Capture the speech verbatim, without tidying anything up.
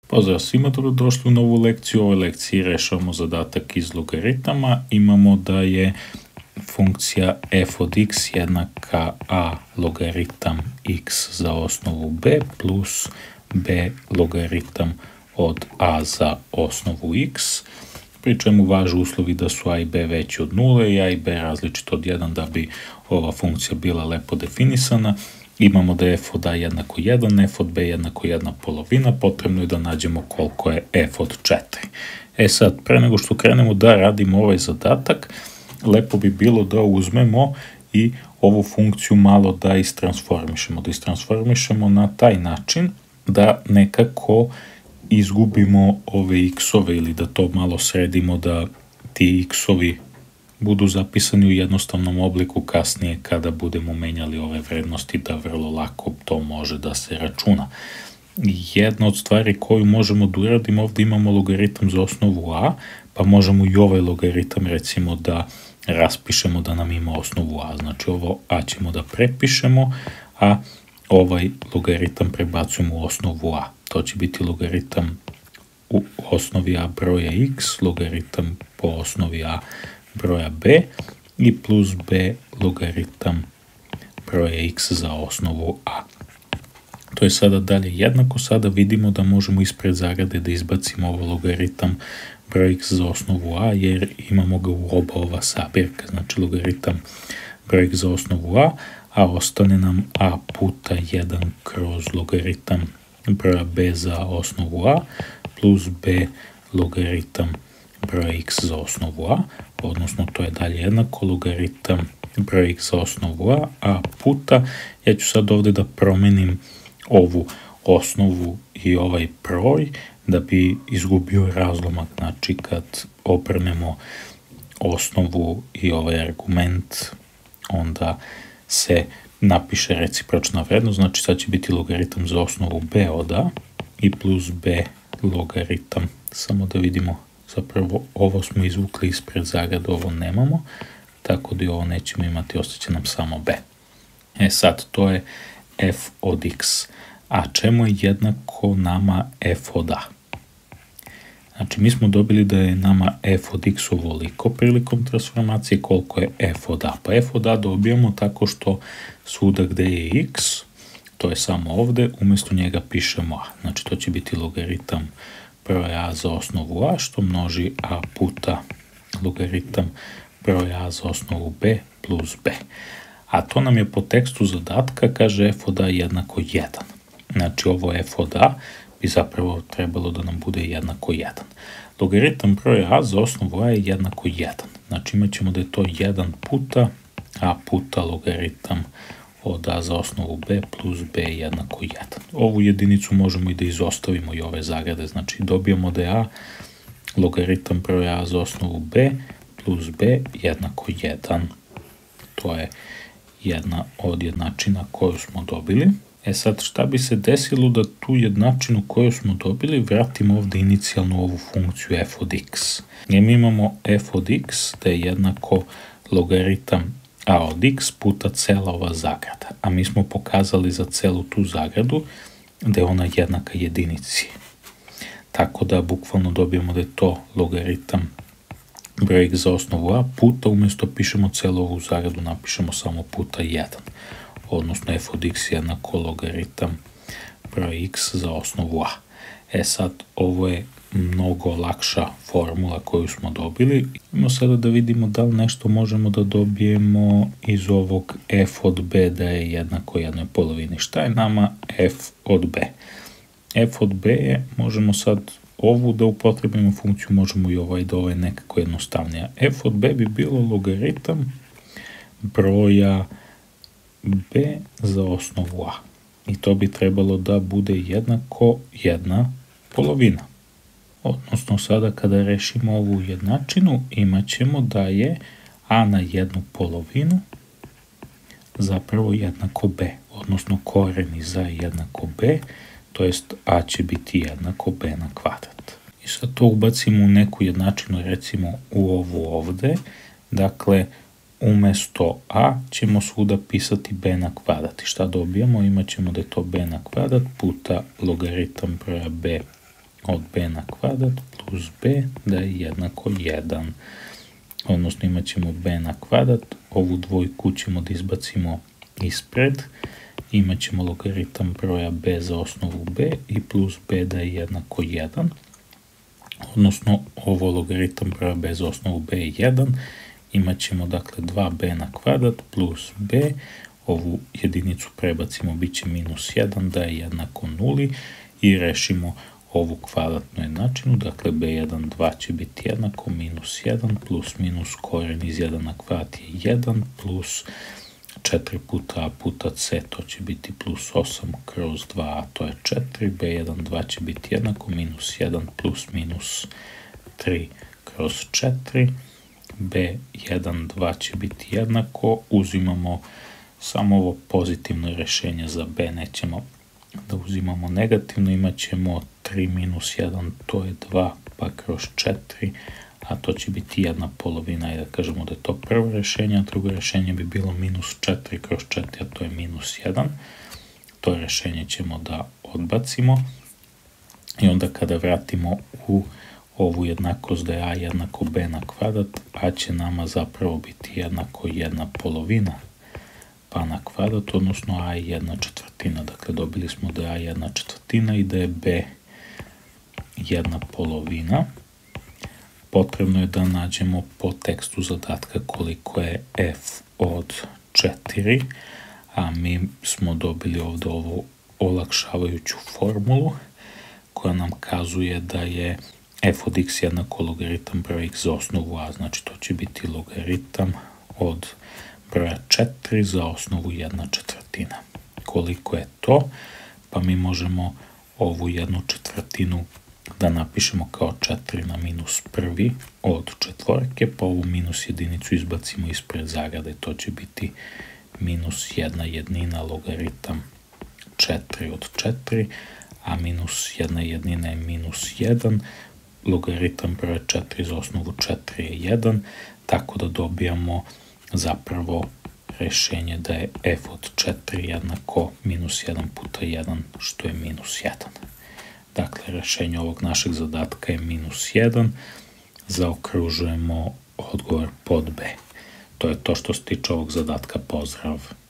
Pozdrav svima, dobrodošli u novu lekciju. U ovoj lekciji rešavamo zadatak iz logaritama. Imamo da je funkcija f od x jednaka a logaritam x za osnovu b plus b logaritam od a za osnovu x, pri čemu važe uslovi da su a i b veći od nule i a i b različito od jedan da bi ova funkcija bila lepo definisana. Imamo da je f od a jednako jedan, f od b jednako jedna polovina, potrebno je da nađemo koliko je f od četiri. E sad, pre nego što krenemo da radimo ovaj zadatak, lepo bi bilo da uzmemo i ovu funkciju malo da istransformišemo. Da istransformišemo na taj način da nekako izgubimo ove x-ove ili da to malo sredimo da ti x-ovi budu zapisani u jednostavnom obliku kasnije kada budemo menjali ove vrednosti, da vrlo lako to može da se računa. Jedna od stvari koju možemo da uradimo, ovdje imamo logaritam za osnovu a, pa možemo i ovaj logaritam recimo da raspišemo da nam ima osnovu a. Znači ovo a ćemo da prepišemo, a ovaj logaritam prebacujemo u osnovu a. To će biti logaritam u osnovi a broja x, logaritam po osnovi a broja b i plus b logaritam broja x za osnovu a. To je sada dalje jednako. Sada vidimo da možemo ispred zagrade da izbacimo ovo logaritam broja x za osnovu a, jer imamo ga u oba ova sabirka. Znači logaritam broja x za osnovu a, a ostane nam a puta jedan kroz logaritam broja b za osnovu a plus b logaritam broja x za osnovu a, odnosno to je dalje jednako logaritam broja x za osnovu a, a puta, ja ću sad ovdje da promenim ovu osnovu i ovaj broj da bi izgubio razlomak. Znači kad obrnemo osnovu i ovaj argument, onda se napiše recipročna vrednost, znači sad će biti logaritam za osnovu b od a i plus b logaritam, samo da vidimo, zapravo ovo smo izvukli ispred zagrade, ovo nemamo, tako da i ovo nećemo imati, ostaće nam samo b. E sad, to je f od x. A čemu je jednako nama f od a? Znači, mi smo dobili da je nama f od x ovoliko prilikom transformacije, koliko je f od a. Pa f od a dobijamo tako što svuda gde je x, to je samo ovde, umjesto njega pišemo a. Znači, to će biti logaritam broja a za osnovu a, što množi a puta logaritam broja a za osnovu b plus b. A to nam je po tekstu zadatka, kaže f od a jednako jedan. Znači ovo f od a bi zapravo trebalo da nam bude jednako jedan. Logaritam broja a za osnovu a je jednako jedan. Znači imat ćemo da je to jedan puta a puta logaritam od a za osnovu b plus b jednako jedan. Ovu jedinicu možemo i da izostavimo i ove zagrade. Znači dobijemo da je a logaritam broja a za osnovu b plus b jednako jedan. To je jedna od jednačina koju smo dobili. E sad, šta bi se desilo da tu jednačinu koju smo dobili vratimo ovdje inicijalnu ovu funkciju f od x. Jer mi imamo f od x da je jednako logaritam a od x puta cela ova zagrada. A mi smo pokazali za celu tu zagradu da je ona jednaka jedinici. Tako da bukvalno dobijemo da je to logaritam broj x za osnovu a puta, umjesto pišemo celu ovu zagradu, napišemo samo puta jedan. Odnosno f od x jednako logaritam broj x za osnovu a. E sad, ovo je mnogo lakša formula koju smo dobili. Idemo sada da vidimo da li nešto možemo da dobijemo iz ovog f od b da je jednako jednoj polovini. Šta je nama f od b? F od b je, možemo sad ovu da upotrebimo funkciju, možemo i ovaj da ovo je nekako jednostavnija. F od b bi bilo logaritam broja b za osnovu a. I to bi trebalo da bude jednako jedna polovina. Odnosno sada kada rešimo ovu jednačinu, imat ćemo da je a na jednu polovinu zapravo jednako b. Odnosno koreni za jednako b, to jest a će biti jednako b na kvadrat. I sad to ubacimo u neku jednačinu, recimo u ovu ovde. Dakle, umesto a ćemo svuda pisati b na kvadrat. I šta dobijamo? Imat ćemo da je to b na kvadrat puta logaritam broja b od b na kvadrat plus b da je jednako jedan. Odnosno imat ćemo b na kvadrat, ovu dvojku ćemo da izbacimo ispred, imat ćemo logaritam broja b za osnovu b i plus b da je jednako jedan. Odnosno ovo logaritam broja b za osnovu b je jedan, imat ćemo dakle dva b na kvadrat plus b, ovu jedinicu prebacimo, bit će minus jedan da je jednako nuli i rešimo ovu kvadratnu jednačinu, dakle b jedan, dva će biti jednako minus jedan plus minus koren iz jedan na kvadrat je jedan plus četiri puta a puta c, to će biti plus osam kroz dva, a to je četiri, b jedan, dva će biti jednako minus jedan plus minus tri kroz četiri, b jedan, dva će biti jednako, uzimamo samo ovo pozitivno rešenje za b, nećemo da uzimamo negativno, imat ćemo tri minus jedan, to je dva, pa kroz četiri, a to će biti jedna polovina i da kažemo da je to prvo rešenje, a drugo rešenje bi bilo minus četiri kroz četiri, a to je minus jedan. To rešenje ćemo da odbacimo i onda kada vratimo u ovu jednakost da je a jednako b na kvadrat, a će nama zapravo biti jednako jedna polovina pa na kvadrat, odnosno a je jedna četvrtina. Dakle, dobili smo da je a jedna četvrtina i da je b jedna polovina. Potrebno je da nađemo po tekstu zadatka koliko je f od četiri, a mi smo dobili ovdje ovu olakšavajuću formulu koja nam kazuje da je f od x jednako logaritam broja x za osnovu a, znači to će biti logaritam od broja četiri za osnovu jedna četvrtina. Koliko je to? Pa mi možemo ovu jednu četvrtinu da napišemo kao četiri na minus prvi od četvorke, pa ovu minus jedinicu izbacimo ispred zagrade, to će biti minus jedna jednina logaritam četiri od četiri, a minus jedna jednina je minus jedan, logaritam broja četiri za osnovu četiri je jedan, tako da dobijamo zapravo rešenje da je f od četiri jednako minus jedan puta jedan, što je minus jedan. Dakle, rešenje ovog našeg zadatka je minus jedan, zaokružujemo odgovor pod B. To je to što se tiče ovog zadatka, pozdrav!